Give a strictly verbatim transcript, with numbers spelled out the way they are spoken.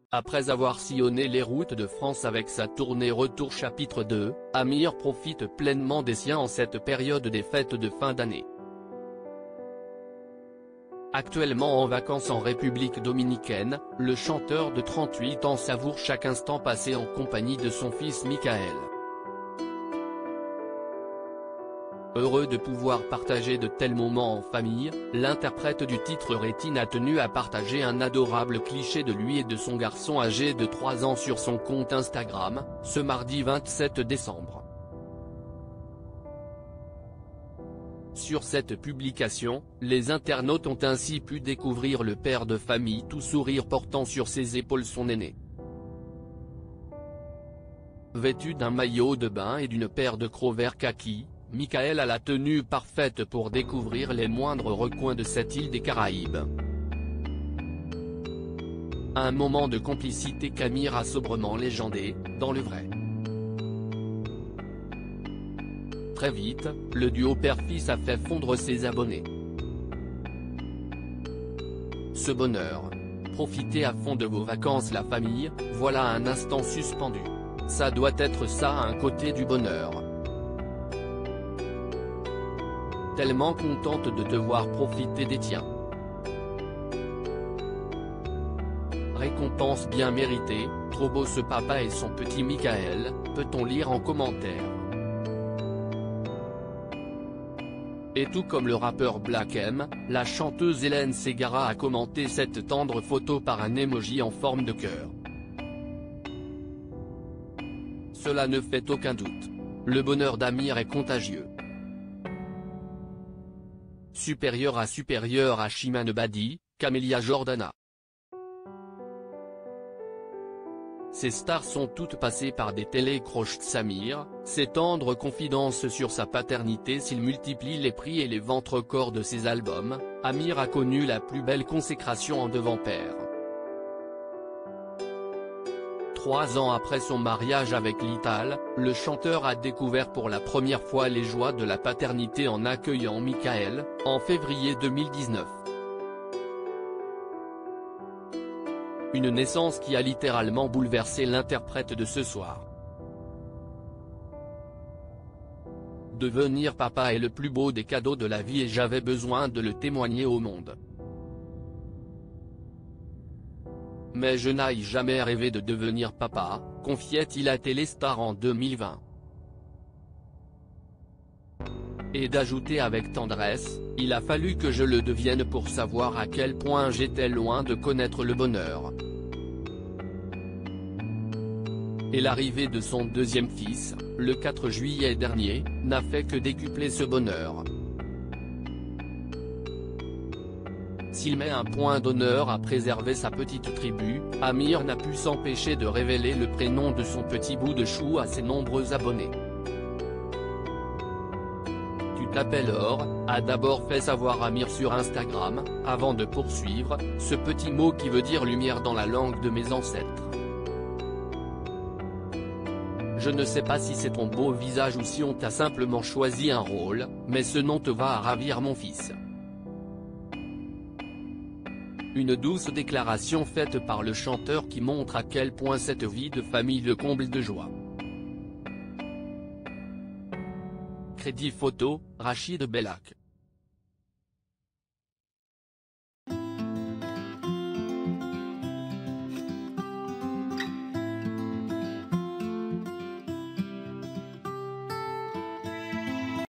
Après avoir sillonné les routes de France avec sa tournée Retour chapitre deux, Amir profite pleinement des siens en cette période des fêtes de fin d'année. Actuellement en vacances en République dominicaine, le chanteur de trente-huit ans savoure chaque instant passé en compagnie de son fils Michael. Heureux de pouvoir partager de tels moments en famille, l'interprète du titre Rétine a tenu à partager un adorable cliché de lui et de son garçon âgé de trois ans sur son compte Instagram, ce mardi vingt-sept décembre. Sur cette publication, les internautes ont ainsi pu découvrir le père de famille tout sourire portant sur ses épaules son aîné. Vêtu d'un maillot de bain et d'une paire de crocs vert kaki, Michael a la tenue parfaite pour découvrir les moindres recoins de cette île des Caraïbes. Un moment de complicité qu'Amir a sobrement légendé, dans le vrai. Très vite, le duo père-fils a fait fondre ses abonnés. Ce bonheur. Profitez à fond de vos vacances la famille, voilà un instant suspendu. Ça doit être ça à un côté du bonheur. Tellement contente de te voir profiter des tiens. Récompense bien méritée, trop beau ce papa et son petit Michael, peut-on lire en commentaire. Et tout comme le rappeur Black M, la chanteuse Hélène Ségara a commenté cette tendre photo par un emoji en forme de cœur. Cela ne fait aucun doute. Le bonheur d'Amir est contagieux. Supérieur à supérieur à Chimane Badi, Camélia Jordana. Ces stars sont toutes passées par des télécroches Samir, ses tendres confidences sur sa paternité s'il multiplie les prix et les ventes records de ses albums, Amir a connu la plus belle consécration en devant père. Trois ans après son mariage avec Lital, le chanteur a découvert pour la première fois les joies de la paternité en accueillant Michael, en février deux mille dix-neuf. Une naissance qui a littéralement bouleversé l'interprète de ce soir. Devenir papa est le plus beau des cadeaux de la vie et j'avais besoin de le témoigner au monde. Mais je n'ai jamais rêvé de devenir papa, confiait-il à Téléstar en deux mille vingt. Et d'ajouter avec tendresse, il a fallu que je le devienne pour savoir à quel point j'étais loin de connaître le bonheur. Et l'arrivée de son deuxième fils, le quatre juillet dernier, n'a fait que décupler ce bonheur. S'il met un point d'honneur à préserver sa petite tribu, Amir n'a pu s'empêcher de révéler le prénom de son petit bout de chou à ses nombreux abonnés. Tu t'appelles Or, a d'abord fait savoir Amir sur Instagram, avant de poursuivre, ce petit mot qui veut dire lumière dans la langue de mes ancêtres. Je ne sais pas si c'est ton beau visage ou si on t'a simplement choisi un rôle, mais ce nom te va à ravir mon fils. Une douce déclaration faite par le chanteur qui montre à quel point cette vie de famille le comble de joie. Crédit photo, Rachid Bellak.